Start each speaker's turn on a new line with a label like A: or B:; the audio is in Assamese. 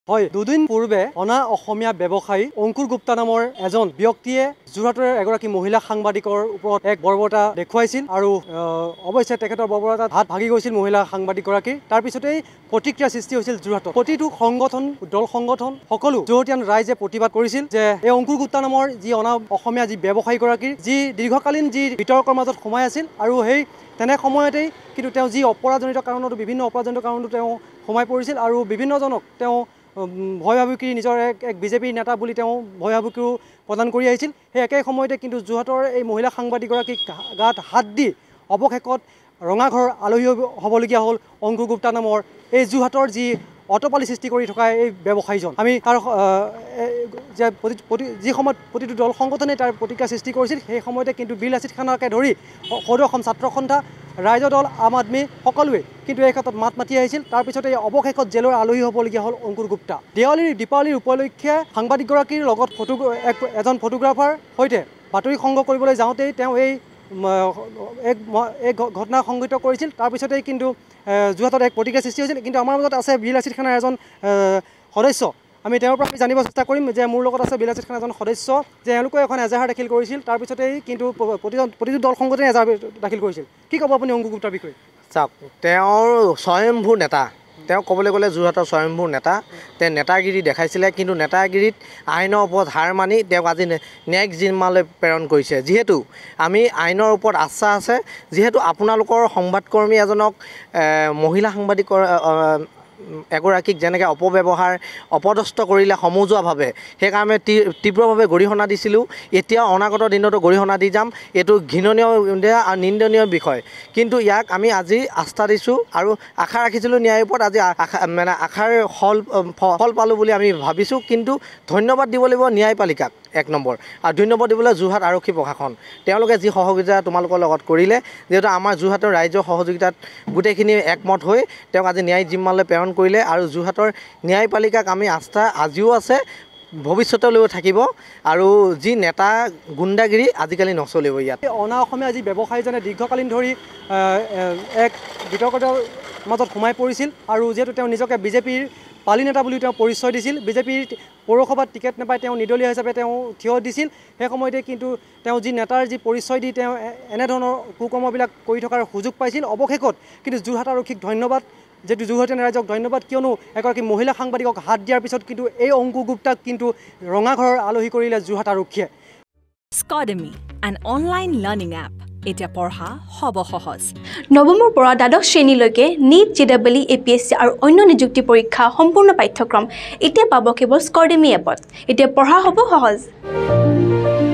A: হয়, দুদিন পূৰ্বে অনা অসমীয়া ব্যৱসায়ী অংকুৰ গুপ্তা নামৰ এজন ব্যক্তিয়ে যোৰহাটৰ এগৰাকী মহিলা সাংবাদিকৰ ওপৰত এক বৰ্বৰতা দেখুৱাইছিল আৰু অৱশ্যে তেখেতৰ বৰ্বৰতাত হাত ভাগি গৈছিল মহিলা সাংবাদিকগৰাকীৰ। তাৰ পিছতেই প্ৰতিক্ৰিয়া সৃষ্টি হৈছিল যোৰহাটত। প্ৰতিটো সংগঠন, দল সংগঠন সকলো যোৰহাটীয়ান ৰাইজে প্ৰতিবাদ কৰিছিল যে এই অংকুৰ গুপ্তা নামৰ যি অনা অসমীয়া যি ব্যৱসায়ীগৰাকীৰ যি দীৰ্ঘকালীন যি বিতৰ্কৰ মাজত সোমাই আছিল আৰু সেই তেনে সময়তেই কিন্তু তেওঁ যি অপৰাধজনিত কাৰণতো বিভিন্ন অপৰাধজনিত কাৰণতো তেওঁ সোমাই পৰিছিল আৰু বিভিন্নজনক তেওঁ ভয় ভাবুকি নিজৰ এক বিজেপিৰ নেতা বুলি তেওঁ ভয় ভাবুকিও প্ৰদান কৰি আহিছিল। সেই একে সময়তে কিন্তু যোৰহাটৰ এই মহিলা সাংবাদিকগৰাকীক গাত হাত দি অৱশেষত ৰঙাঘৰ আলহী হ'বলগীয়া হ'ল অংকুৰ গুপ্তা নামৰ এই যোৰহাটৰ যি অটপালি সৃষ্টি কৰি থকা এই ব্যৱসায়ীজন। আমি তাৰ যি সময়ত প্ৰতিটো দল সংগঠনে তাৰ প্ৰতিক্ৰিয়া সৃষ্টি কৰিছিল সেই সময়তে কিন্তু বিল লাচিত খানাকে ধৰি সদৌ অসম ছাত্ৰ সন্থা, ৰাইজৰ দল, আম আদমি সকলোৱে কিন্তু এই ক্ষেত্ৰত মাত মাতি আহিছিল। তাৰপিছতে অৱশেষত জেলৰ আলহী হ'বলগীয়া হ'ল অংকুৰ গুপ্তা। দীপাৱলীৰ উপলক্ষে সাংবাদিকগৰাকীৰ লগত এজন ফটোগ্ৰাফাৰ সৈতে বাতৰি সংগ্ৰহ কৰিবলৈ যাওঁতেই তেওঁ এক ঘটনা সংঘটিত কৰিছিল। তাৰপিছতেই কিন্তু যোৰহাটত এক প্ৰতিক্ৰিয়া সৃষ্টি হৈছিল। কিন্তু আমাৰ মাজত আছে বিল লাচিত খানাৰ এজন সদস্য। আমি তেওঁৰ পৰা জানিব চেষ্টা কৰিম যে মোৰ লগত আছে বিল লাচিত খানাৰ এজন সদস্য যে এওঁলোকে এখন এজাহাৰ দাখিল কৰিছিল। তাৰপিছতেই কিন্তু প্ৰতিটো দল সংগঠনে এজাহাৰ দাখিল কৰিছিল। কি ক'ব আপুনি অংকুৰ গুপ্তাৰ বিষয়ে?
B: চাওক, তেওঁৰ স্বয়ম্ভূ নেতা, তেওঁ ক'বলৈ গ'লে যোৰহাটৰ স্বয়ম্ভূ নেতা। তেওঁ নেতাগিৰি দেখাইছিলে, কিন্তু নেতাগিৰিত আইনৰ ওপৰত হাৰ মানি তেওঁক আজি ন্যায়িক জিম্মালৈ প্ৰেৰণ কৰিছে। যিহেতু আমি আইনৰ ওপৰত আস্থা আছে, যিহেতু আপোনালোকৰ সংবাদকৰ্মী এজনক মহিলা সাংবাদিকৰ এগৰাকীক যেনেকৈ অপব্যৱহাৰ অপদস্থ কৰিলে সমজুৱাভাৱে, সেইকাৰণে তীব্ৰভাৱে গৰিহণা দিছিলোঁ। এতিয়া অনাগত দিনতো গৰিহণা দি যাম। এইটো ঘৃণনীয় আৰু নিন্দনীয় বিষয়, কিন্তু ইয়াক আমি আজি আস্থা দিছোঁ আৰু আশা ৰাখিছিলোঁ ন্যায়ৰ ওপৰত। আজি আশাৰ ফল পালোঁ বুলি আমি ভাবিছোঁ। কিন্তু ধন্যবাদ দিব লাগিব ন্যায়পালিকাক এক নম্বৰ, আৰু ধন্যবাদ দিবলৈ যোৰহাট আৰক্ষী প্ৰশাসন, তেওঁলোকে যি সহযোগিতা তোমালোকৰ লগত কৰিলে। যিহেতু আমাৰ যোৰহাটৰ ৰাইজৰ সহযোগিতাত গোটেইখিনি একমত হৈ তেওঁক আজি ন্যায়িক জিম্মালৈ প্ৰেৰণ কৰিলে। আৰু যোৰহাটৰ ন্যায়পালিকাক আমি আস্থা আজিও আছে, ভৱিষ্যতলৈও থাকিব। আৰু যি নেতা গুণ্ডাগিৰি আজিকালি নচলিব ইয়াত।
A: অনা অসমীয়া যি ব্যৱসায়ীজনে দীৰ্ঘকালীন ধৰি এক বিতৰ্কৰ মাজত সোমাই পৰিছিল আৰু যিহেতু তেওঁ নিজকে বিজেপিৰ পালি নেতা বুলি তেওঁ পৰিচয় দিছিল। বিজেপিৰ পৌৰসভাত টিকেট নাপাই তেওঁ নিৰ্দলীয় হিচাপে তেওঁ থিয় দিছিল। সেই সময়তে কিন্তু তেওঁ যি নেতাৰ যি পৰিচয় দি তেওঁ এনেধৰণৰ কুকৰ্মবিলাক কৰি থকাৰ সুযোগ পাইছিল। অৱশেষত কিন্তু যোৰহাট আৰক্ষীক ধন্যবাদ, যিহেতু যোৰহাটীয়ান ৰাইজক ধন্যবাদ, কিয়নো এগৰাকী মহিলা সাংবাদিকক হাত দিয়াৰ পিছত কিন্তু এই অংকুৰ গুপ্তাক কিন্তু ৰঙাঘৰৰ আলহী কৰিলে যোৰহাট আৰক্ষীয়ে।
C: Scodemy, an online learning app. এতিয়া পঢ়া হ'ব সহজ।
D: নৱমৰ পৰা দ্বাদশ শ্ৰেণীলৈকে NEET, JEE, APSC আৰু অন্য নিযুক্তি পৰীক্ষা সম্পূৰ্ণ পাঠ্যক্ৰম এতিয়া পাব কেৱল Scodemy এপত। এতিয়া পঢ়া হ'ব সহজ।